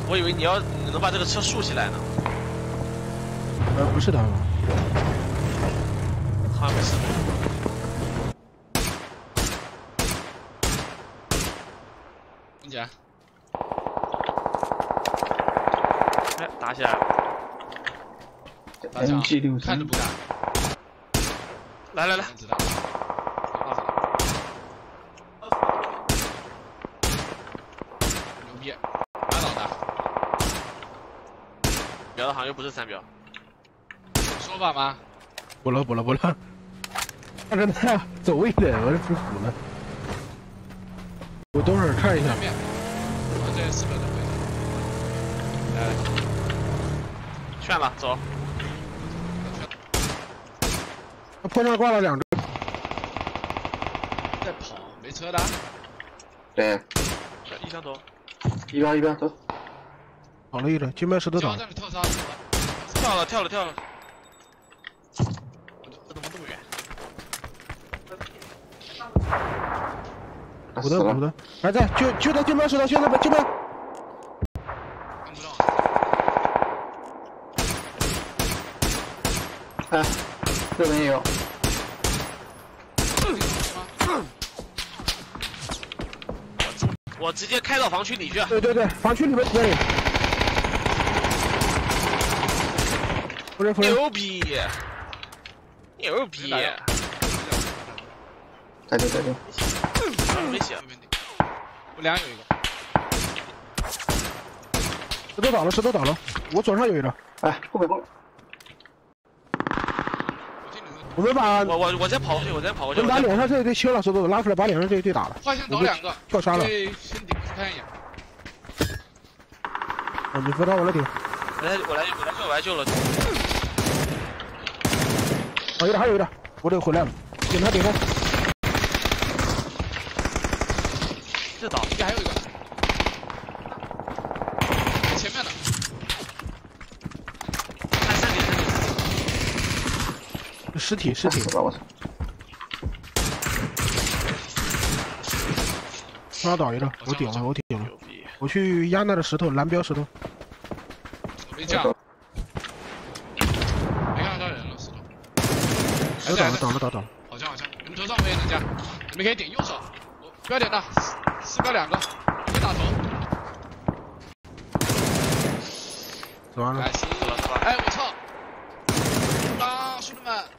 我以为你能把这个车竖起来呢。 不是他吗？ 好像不是。 你讲。 哎，打起来了。 MG63 看着不敢。 来， 知道。牛逼，打倒的。 标的好像又不是3标。 说法吗？ 不了。他真的走位的，我是不服了。我等会儿看一下。 我这4个的位置。来， 劝了，走。 他坡上挂了2个， 在跑，没车的。 对， 一枪头， 一边走。 倒了一个，金麦石头倒。 交战的特杀， 跳了。我怎么这么远？ 补的，还在，就在金麦石头，现在金麦。 看不到。 哎，这边也有。 我直接开到防区里去。 对，防区里面这里。 牛逼！ 在这。 没血。 我2有一个。 石头倒了，我左上有一个。 哎，后面。 我们把我再跑过去，我们把脸上这一队清了，石头拉出来，把脸上这一队打了。 画像倒2个， 跳杀了。 对，先顶去看一眼。 你扶他，我来顶。 我来救了。 还有一个，我得回来了，顶他。 这倒， 这还有一个，前面的。 看3点。 尸体。 我操！ 他倒一个，我顶了。我去压那个石头，蓝标石头。 没架。没看到人了，石头。 倒了。 好像，你们头上我也能架，你们可以顶右手。不要点的，4标2个，别打头。 走完了。 哎，我操！兄弟们。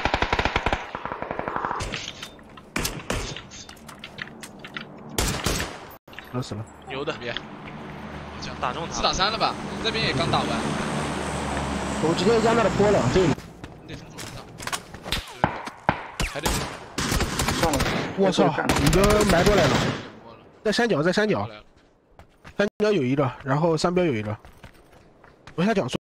死了， 牛的，别，打中他 ，4打3了吧？这边也刚打完。 我直接压那个坡了，这里。 你得从左边上。还得。 上了。 我操，你都埋过来了。在山脚，山脚有一个，然后3标有一个。左下角。